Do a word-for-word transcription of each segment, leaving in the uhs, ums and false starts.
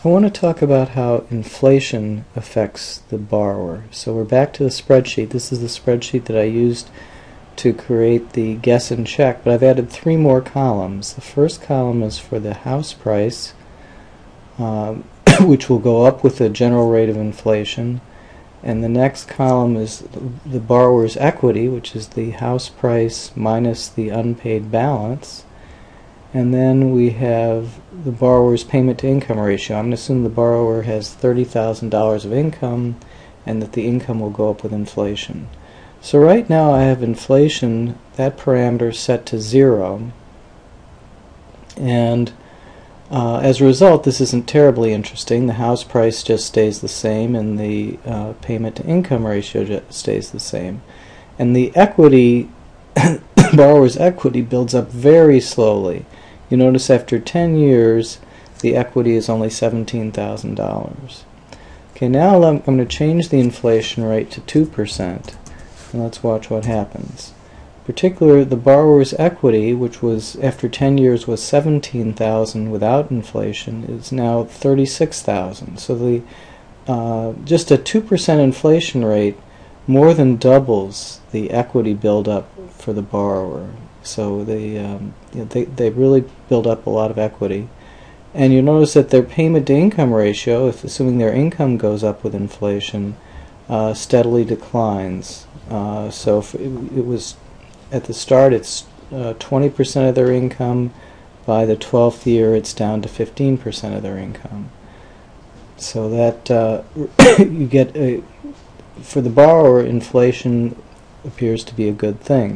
I want to talk about how inflation affects the borrower. So we're back to the spreadsheet. This is the spreadsheet that I used to create the guess and check, but I've added three more columns. The first column is for the house price, um, which will go up with the general rate of inflation. And the next column is the borrower's equity, which is the house price minus the unpaid balance. And then we have the borrower's payment to income ratio. I'm going to assume the borrower has thirty thousand dollars of income and that the income will go up with inflation. So right now I have inflation, that parameter set to zero, and uh, as a result this isn't terribly interesting. The house price just stays the same and the uh, payment to income ratio just stays the same. And the equity, borrower's equity builds up very slowly. You notice after ten years the equity is only seventeen thousand dollars. Okay, now I'm, I'm going to change the inflation rate to two percent. And let's watch what happens. In particular, the borrower's equity, which was after ten years was seventeen thousand dollars without inflation, is now thirty-six thousand dollars. So the uh, just a two percent inflation rate more than doubles the equity buildup for the borrower. So they, um, you know, they, they really build up a lot of equity. And you notice that their payment to income ratio, if assuming their income goes up with inflation, uh, steadily declines. Uh, so if it, it was at the start it's uh, twenty percent of their income. By the twelfth year it's down to fifteen percent of their income. So that uh, you get a, for the borrower, inflation appears to be a good thing.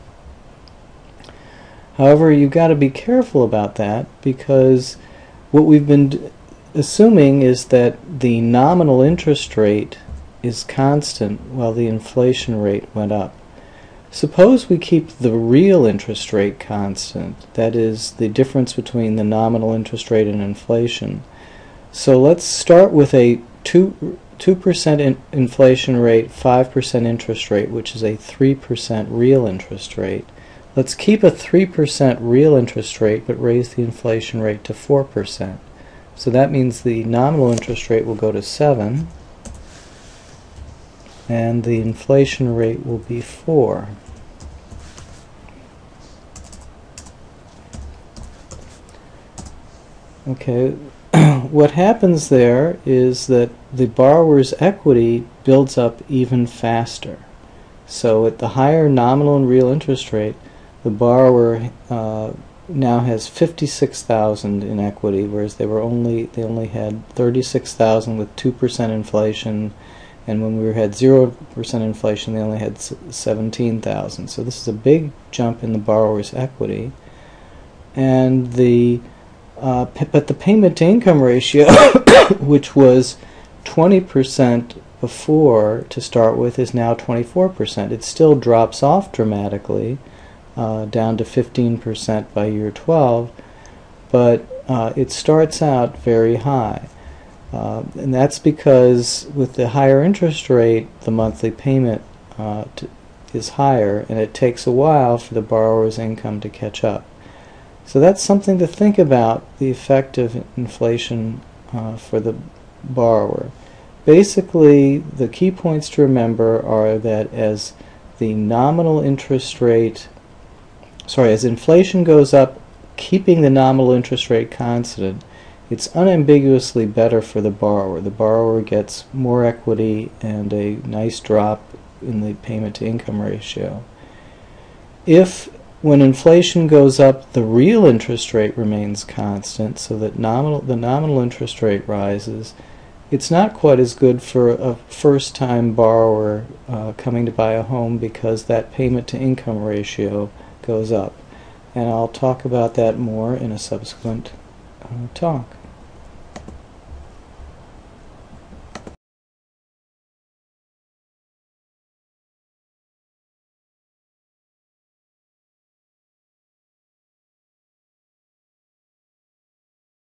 However, you've got to be careful about that, because what we've been d assuming is that the nominal interest rate is constant while the inflation rate went up. Suppose we keep the real interest rate constant, that is, the difference between the nominal interest rate and inflation. So let's start with a two percent in inflation rate, five percent interest rate, which is a three percent real interest rate. Let's keep a three percent real interest rate but raise the inflation rate to four percent. So that means the nominal interest rate will go to seven and the inflation rate will be four. Okay, what happens there is that the borrower's equity builds up even faster. So at the higher nominal and real interest rate, the borrower uh, now has fifty-six thousand dollars in equity, whereas they were only they only had thirty-six thousand dollars with two percent inflation, and when we had zero percent inflation they only had seventeen thousand dollars. So this is a big jump in the borrower's equity. And the uh, but the payment to income ratio, which was twenty percent before to start with, is now twenty-four percent. It still drops off dramatically, uh, down to fifteen percent by year twelve, but uh, it starts out very high. Uh, and that's because with the higher interest rate, the monthly payment uh, t is higher, and it takes a while for the borrower's income to catch up. So that's something to think about, the effect of inflation uh, for the borrower. Basically, the key points to remember are that as the nominal interest rate, sorry, as inflation goes up, keeping the nominal interest rate constant, it's unambiguously better for the borrower. The borrower gets more equity and a nice drop in the payment to income ratio. If when inflation goes up, the real interest rate remains constant, so that nominal, the nominal interest rate rises, it's not quite as good for a first-time borrower uh, coming to buy a home, because that payment to income ratio goes up. And I'll talk about that more in a subsequent uh, talk.